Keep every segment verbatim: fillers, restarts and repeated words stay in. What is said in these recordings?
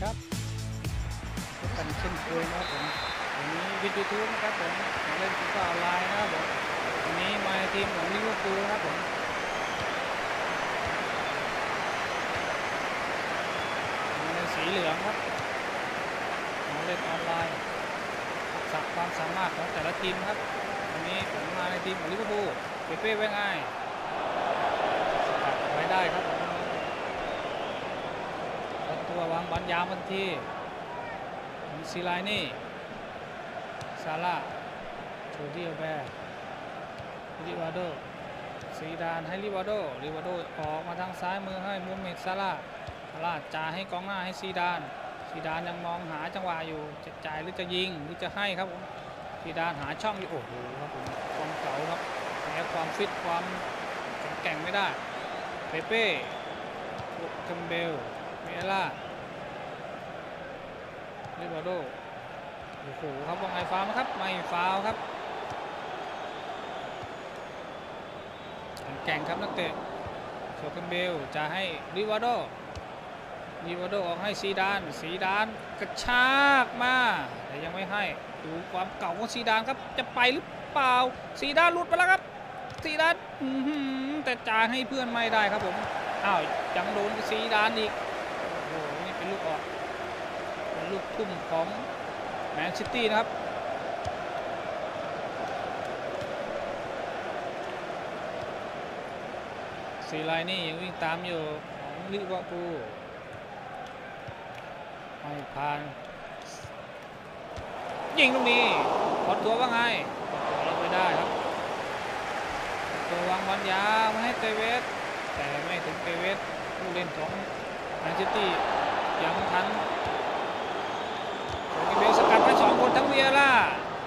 ครับพบกันเช่นเคยนะครับผมวันนี้วิดีโอทูบนะครับผมมาเล่นฟีฟ่าออนไลน์นะครับผมวันนี้มาทีมของลิเวอร์พูลนะครับผมมาในสีเหลืองครับมาเล่นออนไลน์สักความสามารถของแต่ละทีมครับวันนี้ผมมาในทีมของลิเวอร์พูลเปเป้เวงไอสกัดไว้ได้ครับตัววางบอลยาวทันทีซีไลนี่ซาร่าโชดิโอแบร์ลิวาโดซีดานให้ลิวาโดลิวาโดออกมาทางซ้ายมือให้มูฮัมเหม็ดซาร่าซาร่าจ่ายให้กองหน้าให้ซีดานซีดานยังมองหาจังหวะอยู่จะจ่ายหรือจะยิงหรือจะให้ครับผมซีดานหาช่องอยู่โอ้โหครับผมความเก่าครับแม้ความฟิตความแข็งแกร่งไม่ได้เปเป้แคมเบลเมล่าลิวาโดโอ้โหครับว่าไงฟาวไหมครับไม่ฟาวครับแข่งครับนักเตะโชเกนเบลจะให้ลิวาโดลิวาโดออกให้ซีดานซีดานกระชากมาแต่ยังไม่ให้ดูความเก่าของซีดานครับจะไปหรือเปล่าซีดานหลุดไปแล้วครับซีดานแต่จ่ายให้เพื่อนไม่ได้ครับผมอ้าวยังโดนซีดานอีกโอ้โหนี่เป็นลูกออกเป็นลูกทุ่มของแมนซิตี้นะครับซีไลนี่ยังวิ่งตามอยู่ของลิเวอร์พูลไม่ผ่านยิงตรงนี้พอตัวว่าไงพอตัวเราไปได้ครับตัววางบอลยาวมาให้เตเวสแต่ไม่ถึงเตเวสผู้เล่นของแมนซิตี้ยังทันโอเคเบลสกัดไปสองคนทั้งเวียร่า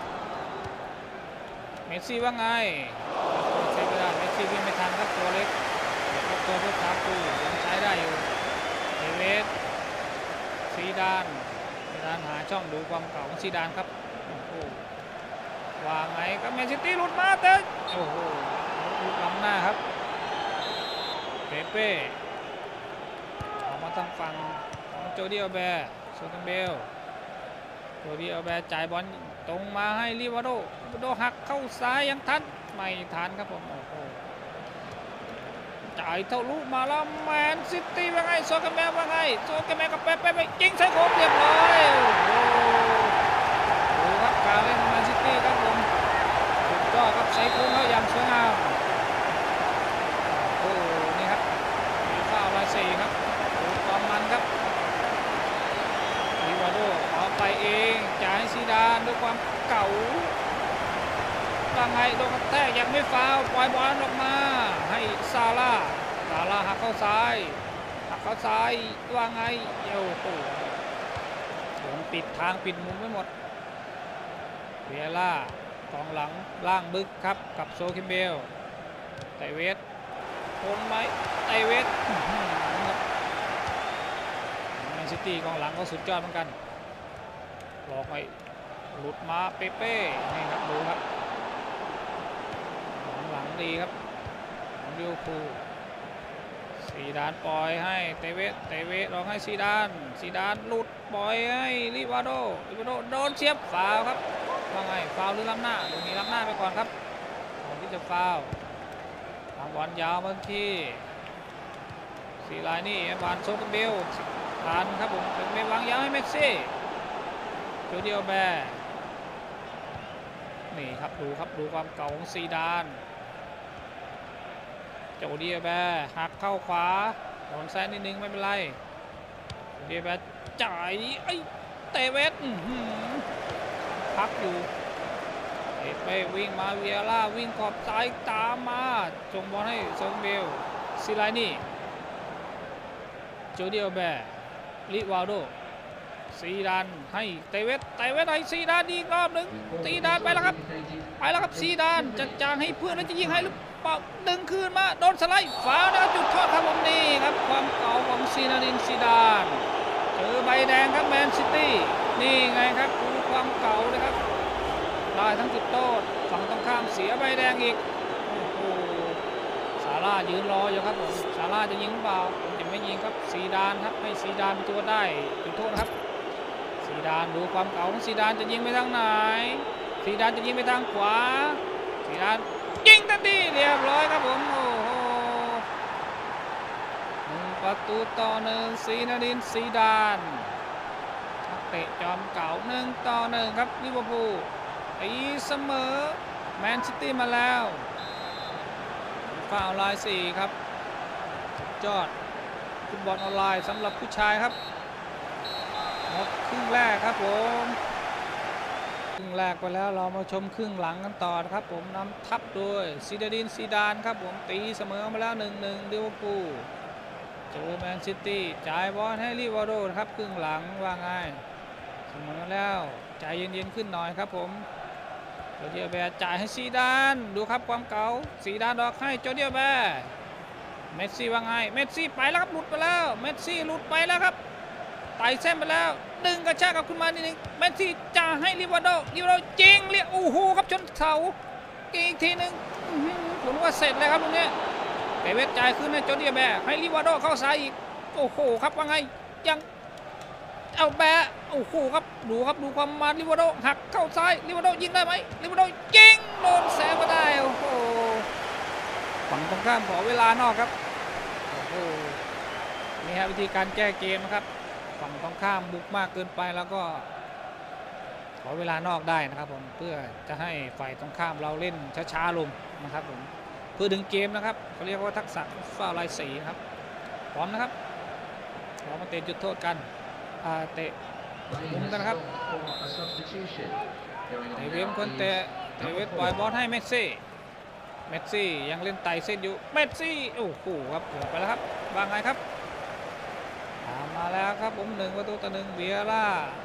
เมสซี่ว่าไงใช้ไม่ได้เมสซี่วิ่งไม่ทันครับตัวเล็กตัวเพื่อคาปูยังใช้ได้อยู่เทเวสซีดานซีดานหาช่องดูความเก่าของซีดานครับโอ้โหวางไงครับแมนซิตี้หลุดมาเตะโอ้โหหลุดล้ำหน้าครับเปเป้ออกมาทางฝั่งของโจดิโอแบร์โซเกนเบลโจดิโอแบร์จ่ายบอลตรงมาให้ลิวาโดลิวาโดหักเข้าซ้ายยังทันไม่ทันครับผมโอ้โหจ่ายทะลุมาแล้วแมนซิตี้ว่าไงโซเกนเบลว่าไงโซเกนเบลกับเป๊ะไปยิงใส่โค้งเรียบร้อยโอ้โหดูครับการเล่นแมนซิตี้ครับผมสุดยอดครับใส่โค้งเขาอย่างสวยงามโอ้นี่ครับมีฟาวล์ลายสี่ครับดูความมันครับลิวาโดเอาไปเองจ่ายให้ซีดานด้วยความเก่าว่าไงโดนกระแทกยังไม่ฟาวปล่อยบอลออกมาให้ซาร่าซาร่าหักเข้าซ้ายหักเข้าซ้ายว่าไงโอ้โหผมปิดทางปิดมุมไม่หมดเวียร่ากองหลังล่างบึกครับกับโซคิมเบลไตเวสโอนไหมไตเวสแมนซิตี้กองหลังก็สุดยอดเหมือนกันหลอกไปหลุดมาเปเป้นี่ครับดูครับหลังดีครับของลิเวอร์พูลซีดานปล่อยให้เตเวสเตเวสลองให้ซีดานซีดานหลุดปล่อยให้ลิวาโดลิวาโดโดนเชียบฟาวครับว่าไงฟาวหรือล้ำหน้าตรงนี้ล้ำหน้าไปก่อนครับก่อนที่จะฟาวทางบอลยาวบางทีซีไลนี่บานโซกันเบลผ่านครับผมเป็นไปวางยาวให้เม็กซี่โจดิโอแบร์นี่ครับดูครับดูความเก่าของซีดานโจดิโอแบร์หักเข้าขวาโดนแซนนิดนึงไม่เป็นไรโจดิโอแบร์จ่ายไอ้เตเวสพักอยู่เอเป้วิ่งมาเวียร่าวิ่งขอบซ้ายตามมาจงบอลให้โซงเบลซิไลนี่โจดิโอแบร์ลิวาโดซีดานให้เตเวสเตเวสให้ซีดานอีกรอบหนึ่งซีดานไปแล้วครับไปแล้วครับซีดานจะจางให้เพื่อนแล้วจะยิงให้หรือเปล่าดึงคืนมาโดนสไลด์ฟาวล์นะครับจุดโทษครับผมนี่ครับความเก่าของซีนาดินซีดานเจอใบแดงครับแมนซิตี้นี่ไงครับดูความเก่าเลยครับได้ทั้งจุดโทษฝั่งตรงข้ามเสียใบแดงอีกโอ้โหสาร่ายืนรออยู่ครับผมซาร่าจะยิงเปล่าผมจะไม่ยิงครับซีดานครับให้ซีดานเป็นตัวได้จุดโทษครับซีดานดูความเก่าของซีดานจะยิงไปทางไหนซีดานจะยิงไปทางขวาซีดานยิงทันทีเรียบร้อยครับผมโอ้โหหนึ่งประตูต่อหนึ่งซีนาดินซีดานนักเตะจอมเก่าหนึ่งต่อหนึ่งครับลิเวอร์พูลตีเสมอแมนซิตี้มาแล้วฟาวล์ไลน์สี่ครับยอดฟุตบอลออนไลน์สำหรับผู้ชายครับหมดครึ่งแรกครับผมครึ่งแรกไปแล้วเรามาชมครึ่งหลังกันต่อนะครับผมนำทัพโดยซีดาดินซีดานครับผมตีเสมอมาแล้ว หนึ่งหนึ่ง ลิเวอร์พูลเจอแมนซิตี้จ่ายบอลให้ลิวาโดครับครึ่งหลังว่าไงเสมอแล้วใจเย็นๆขึ้นหน่อยครับผมโจเดียแบร์จ่ายให้ซีดานดูครับความเก่าซีดานดอกให้โจเดียแบร์เมสซี่ว่าไงเมสซี่ไปแล้วครับหลุดไปแล้วเมสซี่หลุดไปแล้วครับไต่เส้นไปแล้วดึงกระชากกับคุณมานิดนึงเมสซี่จ่ายให้ลิวาโดลิวาโดจริงเรียกโอ้โหครับชนเสาอีกทีหนึ่งผมว่าเสร็จเลยครับตรงนี้เตเวสจ่ายขึ้นให้โจเดียแบร์ให้ลิวาโดเข้าซ้ายอีกโอ้โหครับว่าไงยังเอาแบะโอ้โหครับดูครับดูความมาลิวาโดหักเข้าซ้ายลิวาโดยิงได้ไหมลิวาโดยิงโดนแสบมาได้โอ้โหฝั่งตรงข้ามขอเวลานอกครับโอ้โหนี่ฮะวิธีการแก้เกมนะครับฝั่งตรงข้ามบุกมากเกินไปแล้วก็ขอเวลานอกได้นะครับผมเพื่อจะให้ฝ่ายตรงข้ามเราเล่นช้าๆลงนะครับผมเพื่อดึงเกมนะครับเขาเรียกว่าทักษะฟาวล์ไลน์สี่ครับพร้อมนะครับเรามาเตะจุดโทษกันเตะมุมกันครับเตะเวมคนเตะเตะเวสปล่อยบอลให้เมสซี่เมสซี่ยังเล่นไต่เส้นอยู่เมสซี่โอ้โหครับเกือบไปแล้วครับว่าไงครับตามมาแล้วครับผมหนึ่งประตูต่อหนึ่งเบียร่า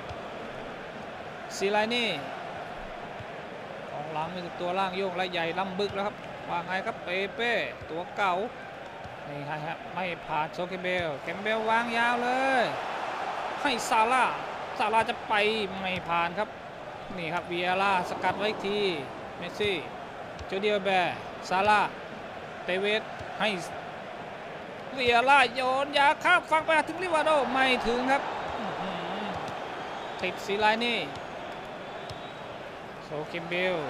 ซีไลนี่ของหลังมีตัวล่างโยกและใหญ่ลำบึกแล้วครับว่าไงครับเปเป้ตัวเก่านี่ฮะไม่ผ่านโซเคเบลเคมเบลวางยาวเลยให้ซาร่าซาร่าจะไปไม่ผ่านครับนี่ครับเวียร่าสกัดไว้ทีเมสซี่โจเดียแบร์ซาร่าเตเวสให้เวียร่าโยนยาข้ามฝั่งไปถึงลิวาโดไม่ถึงครับติดซีไลนี่โซเคมเบล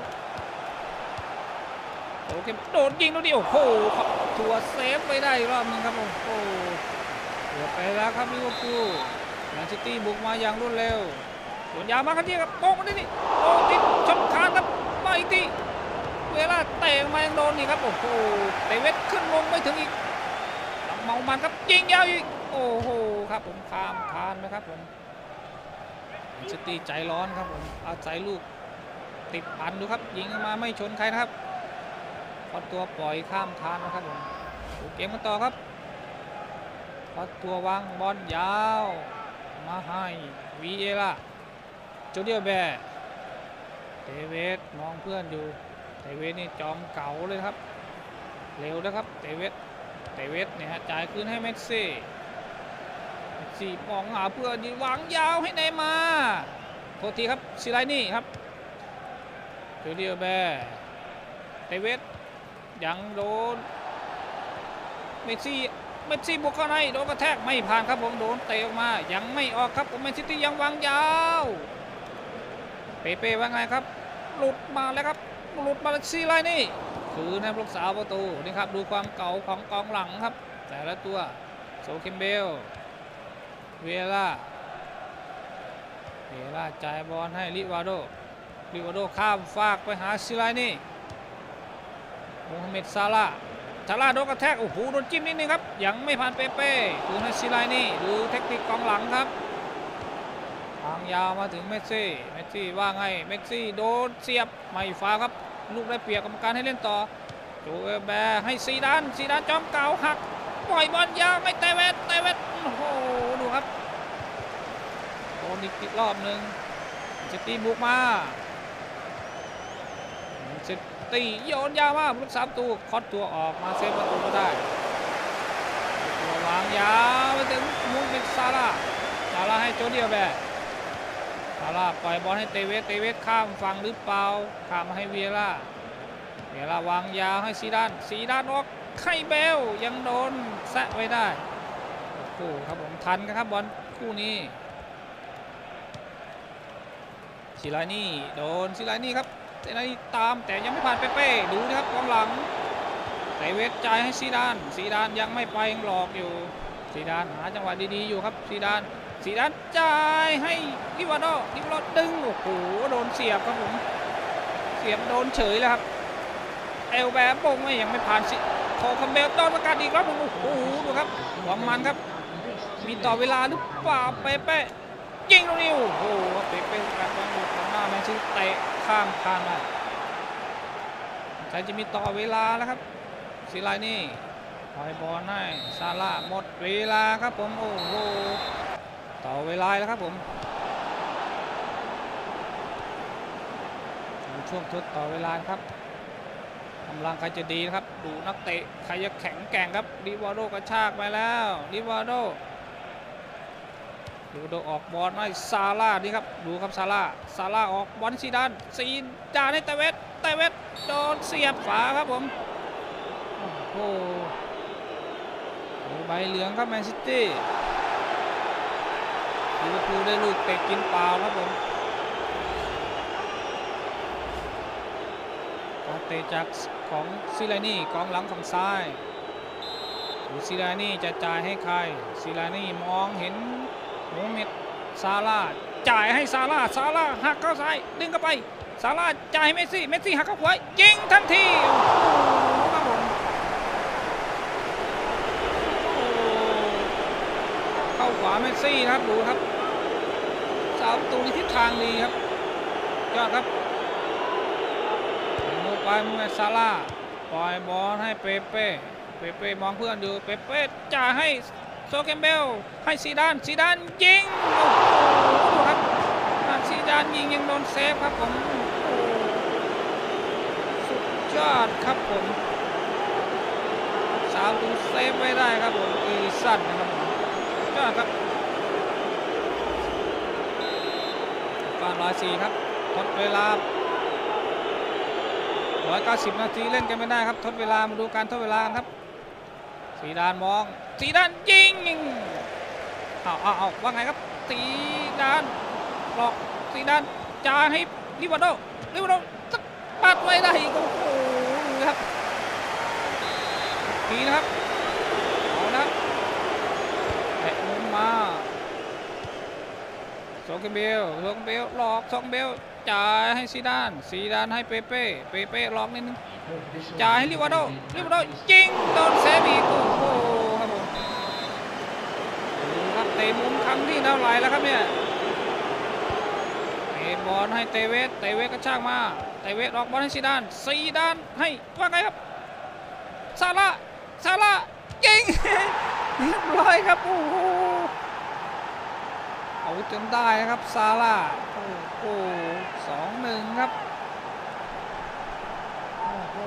โอเคโดนยิงดูดิโอ้โหตัวเซฟไปได้รอบนึงครับโอ้โหเกือบไปแล้วครับลิเวอร์พูลแมนซิตี้บุกมาอย่างรวดเร็วโดนยาวมาครับเนี่ยครับโป๊กมาดินี่โอ้ติดชนคานครับมาอีกทีเวลาเตะมายังโดนนี่ครับโอ้โหเตะเวทขึ้นลงไม่ถึงอีกเมามันครับยิงยาวอีกโอ้โหครับผมข้ามคานนะครับผมแมนซิตี้ใจร้อนครับผมอาศัยลูกติดพันดูครับยิงมาไม่ชนใครนะครับพอตัวปล่อยข้ามคานนะครับผมดูเกมกันต่อครับพอตัววางบอลยาวมาให้วีเอล่าโจเดียแบร์เตเวสมองเพื่อนอยู่เตเวสนี่จอมเก่าเลยครับเร็วนะครับเตเวสเตเวสเนี่ยฮะจ่ายคืนให้เมสซี่เมสซี่มองหาเพื่อนดีวางยาวให้เนย์มาร์โทษทีครับซิไลนี่ครับโจเดียแบร์เตเวสยังโดนเมสซี่เมสซี่บุกเข้าในโดนกระแทกไม่ผ่านครับผมโดนเตะออกมายังไม่ออกครับผมแมนซิตี้ยังวางยาวเปเป้ว่าไงครับหลุดมาแล้วครับหลุดมาซีไลนี่คือในลูกสาวประตูนี่ครับดูความเก่าของกองหลังครับแต่ละตัวโซเคมเบลเวล่าเวล่าจ่ายบอลให้ลิวาโดลิวาโดข้ามฟากไปหาซีไลนี่โมฮัมเหม็ดซาร่าซาร่าโดนกระแทกโอ้โหโดนจิ้มนิดนึงครับยังไม่ผ่านเปเป้ดูให้ซีไลนี่ดูเทคนิคกองหลังครับทางยาวมาถึงเมสซี่เมสซี่ว่าไงเมสซี่โดนเสียบไม่ฟาวครับลูกได้เปรียบกรรมการให้เล่นต่อโจเอแบร์ให้ซีดานซีดานจอมเก่าหักปล่อยบอลยาวไม่เตเวสเตเวสโอ้โหดูครับโดนอีกรอบหนึ่งเซตีบุกมาเซตีโยนยาวมากลูกสามตัวคอดตัวออกมาเซฟประตูก็ได้ตัววางยาวไปถึงมุนเป็นซาร่าซาร่าให้โจเดียแบร์ซาร่าปล่อยบอลให้เตเวสเตเวสข้ามฝั่งหรือเปล่าข้ามมาให้เวียร่าเวียร่าวางยาวให้ซีดานซีดานออกไข่เบลยังโดนแซะไว้ได้โอ้ครับผมทันกันครับบอลคู่นี้ซิลานี่โดนซิลานี่ครับซิลานี่ตามแต่ยังไม่ผ่านเป๊ะๆดูนะครับกองหลังไตเวทจ่ายให้ซีดานซีดานยังไม่ไปยังหลอกอยู่ซีดานหาจังหวะดีๆอยู่ครับซีดานซีดานจ่ายให้ลิวาโดลิวาโดดึงโอ้โหโดนเสียบครับผมเสียบโดนเฉยแล้วครับเอลแบร์โป่งไม่ยังไม่ผ่านสิโคคัมเบลโดนประกาศอีกแล้วโอ้โหดูครับความมันครับมีต่อเวลาหรือเปล่าเป๊ะๆยิงลูกนี้โอ้โหเป๊ะๆการวางบุกของหน้าแมนซิตี้เตะข้ามคานมาใครจะมีต่อเวลาแล้วครับซิลานี่ปล่อยบอลให้ซาร่าหมดเวลาครับผมโอ้โหต่อเวลาแล้วครับผมช่วงทดต่อเวลาครับกำลังใครจะดีนะครับดูนักเตะใครจะแข็งแกร่งครับลิวาโดกระชากไปแล้วลิวาโดลิวาโดออกบอลให้ซาร่านี่ครับดูครับซาร่าซาร่าออกบอลซีดานซีดานให้เตเวสเตเวสโดนเสียบฝาครับผมโอ้โหใบเหลืองครับแมนซิตี้ลิเวอร์พูลได้ลูกเตะกินเปล่าครับผมการเตะจากของซิลานี่กองหลังฝั่งซ้ายดูซิลานี่จะจ่ายให้ใครซิลานี่มองเห็นโมเมดซาร่าจ่ายให้ซาร่าซาร่าหักเข้าซ้ายดึงเข้าไปซาร่าจ่ายให้เมสซี่เมสซี่หักเข้าขวายิงทันทีครับผมเข้าขวาเมสซี่ครับดูครับสาวตูทิศทางดีครับยอดครับมือไปมือซาร่าปล่อยบอลให้เปเป้เปเป้มองเพื่อนดูเปเป้จ่ายให้โซแคมเบลให้ซีดานซีดานยิงโอ้โหดูครับซีดานยิงยังโดนเซฟครับผมสุดยอดครับผมสาวตูเซฟไว้ได้ครับผมอีสันนะครับยอดครับการร้อยสี่ครับทดเวลาร้อยเก้าสิบนาทีเล่นกันไม่ได้ครับทดเวลามาดูการทดเวลาครับซีดานมองซีดานยิงเอาเอาเอาว่าไงครับซีดานหลอกซีดานจ่ายให้ลิวาโดลิวาโดสักปัดไว้ได้อีกโอ้โหครับทีนะครับเอาละแตะมุมมาโซงเบลโซงเบลหลอกโซงเบลจ่ายให้ซีดานซีดานให้เปเป้เปเป้หลอกนิดนึงจ่ายให้ลิวาโดลิวาโดยิงโดนเซฟอีกโอ้โหครับผมดูครับเตะมุมครั้งที่เท่าไหร่แล้วครับเนี่ยเตะบอลให้เตเวสเตเวสกระชากมาเตเวสออกบอลให้ซีดานซีดานให้ว่าไงครับซาร่าซาร่ายิงเรียบร้อยครับโอ้โหเอาจนได้นะครับซาร่าโอ้โหสองหนึ่งครับโอ้โห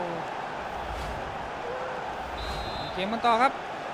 เกมมันต่อครับ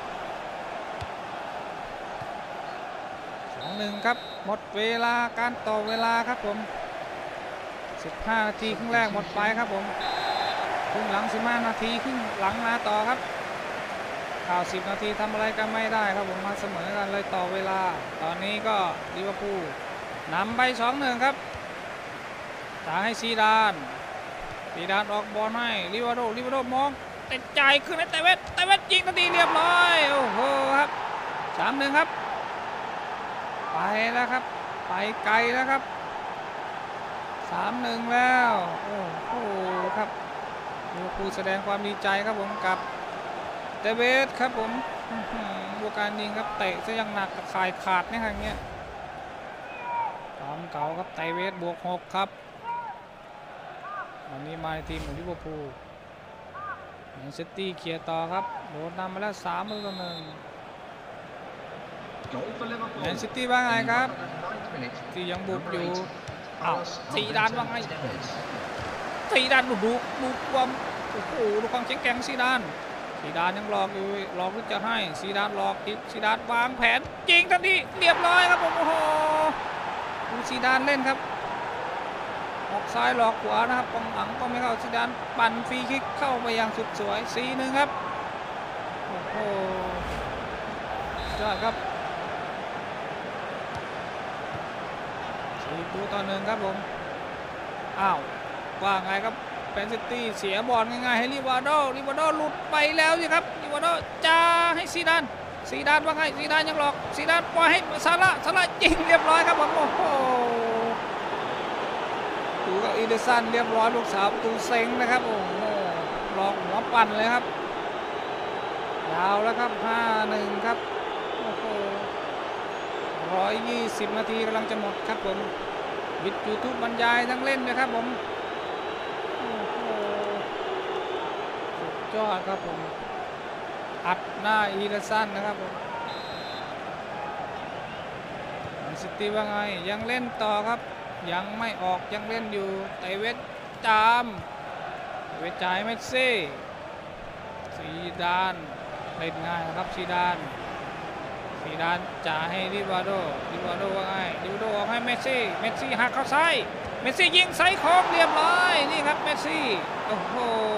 สองหนึ่งครับหมดเวลาการต่อเวลาครับผมสิบห้านาทีครึ่งแรกหมดไปครับผมครึ่งหลังสิบห้านาทีครึ่งหลังมาต่อครับข่าวสิบนาทีทำอะไรกันไม่ได้ครับผมมาเสมอกันเลยต่อเวลาตอนนี้ก็ลิเวอร์พูลนำไปสองหนึ่งครับจ่ายให้ซีดานซีดานออกบอลให้ลิวาโดลิวาโดมองแต่จ่ายขึ้นให้เตเวสเตเวสยิงทันทีเรียบร้อยโอ้โหครับสามหนึ่งครับไปแล้วครับไปไกลแล้วครับสามหนึ่งแล้วโอ้โหครับลิเวอร์พูลแสดงความดีใจครับผมกับเตเวสครับผมดูการยิงครับเตะซะยังหนักกับข่ายขาดเนี่ยครับเงี้ยความเก่าครับเตเวสบวกหกครับวันนี้มาทีมของลิเวอร์พูลแมนซิตี้เคลียร์ต่อครับโดนนำมาแล้วสามต่อหนึ่งแมนซิตี้ว่าไงครับที่ยังบุกอยู่อ้าวสีดานว่าไงสีดานดูดูดูความโอ้โหดูความแข็งแกร่งสีดานสีดานยังหลอกอยู่หลอกที่จะให้สีดานหลอกอีกสีดานวางแผนยิงทันทีเรียบร้อยครับผมโอ้โหดูสีดานเล่นครับออกซ้ายหลอกขวานะครับกองหลังก็ไม่เข้าสีดานปั่นฟรีคิกเข้าไปอย่างสุดสวย สี่หนึ่ง ครับอ้โหยอดครับสี่ประตูต่อหนึ่งครับผมอ้าวว่าไงครับแมนซิตี้เสียบอลง่ายๆให้ริวาโดริวาโดหลุดไปแล้วสิครับริวาโดจะให้ซีดานซีดานว่าไงซีดานยังหลอกซีดานปล่อยให้ซาร่าซาร่ายิงเรียบร้อยครับผมโอ้โหดูกับอีเดสันเรียบร้อยลูกสาวประตูเซ็งนะครับโอ้โหหลอกหัวปั่นเลยครับยาวแล้วครับ ห้าหนึ่ง ครับโอ้โหหนึ่งร้อยยี่สิบนาทีกำลังจะหมดครับผมวิดยูทูบบรรยายทั้งเล่นนะครับผมโอ้โหสุดยอดครับผมอัดหน้าอีเดสันนะครับผมแมนซิตี้ว่าไงยังเล่นต่อครับยังไม่ออกยังเล่นอยู่ไตเวทจามเวทจ่ายเมสซี่ซีดานเล่นง่ายนะครับซีดานซีดานจ่ายให้ริวาโดริวาโดว่าไงริวาโดออกให้เมสซี่เมสซี่หักเข้าซ้ายเมสซี่ยิงไซส์โค้งเรียบร้อยนี่ครับเมสซี่โอ้โห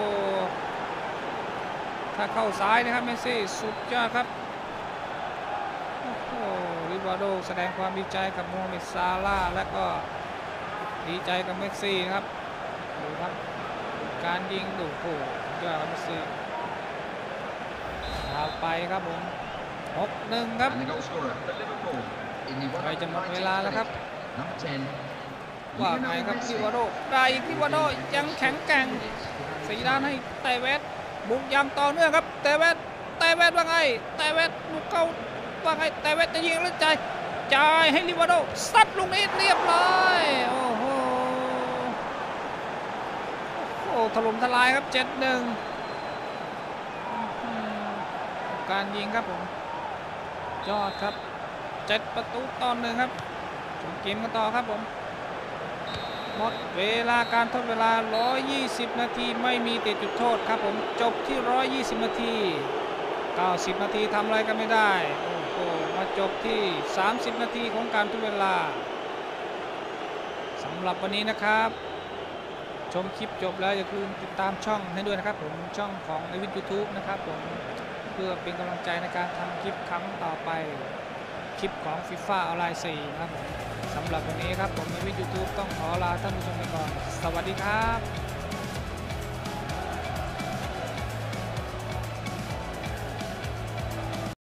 ถ้าเข้าซ้ายนะครับเมสซี่สุดยอดครับโอ้โหริวาโดแสดงความดีใจกับโมฮัมเหม็ดซาลาห์และก็ดีใจกับเมสซี่ครับดูครับการยิงดูโอ้โหยอดเมสซี่เอาไปครับผม หกหนึ่ง ครับใกล้จะหมดเวลาแล้วครับว่าไงครับริวาโดได้อีกริวาโดยังแข็งแกร่งสีด้านให้ไตเวสบุกยังต่อเนื่องครับไตเวสไตเวสว่าไงไตเวสลูกเก้าว่าไงไตเวสจะยิงหรือจ่ายจ่ายให้ริวาโดซัดลูกนี้เรียบร้อยโอ้โหโอ้ถล่มทลายครับ เจ็ดหนึ่ง การยิงครับผมยอดครับเจ็ดประตูต่อหนึ่งครับชมเกมกันต่อครับผมหมดเวลาการทดเวลาหนึ่งร้อยยี่สิบนาทีไม่มีติดจุดโทษครับผมจบที่หนึ่งร้อยยี่สิบนาทีเก้าสิบนาทีทำอะไรกันไม่ได้โอ้โหมาจบที่สามสิบนาทีของการทดเวลาสำหรับวันนี้นะครับชมคลิปจบแล้วอย่าลืมติดตามช่องให้ด้วยนะครับผมช่องของในวิดยูทูบนะครับผมเพื่อเป็นกำลังใจในการทำคลิปครั้งต่อไปคลิปของ ฟีฟ่า ออนไลน์ สี่นะครับผมสำหรับวันนี้ครับผมในวิดยูทูบต้องขอลาท่านผู้ชมไปก่อนสวัสดีครับ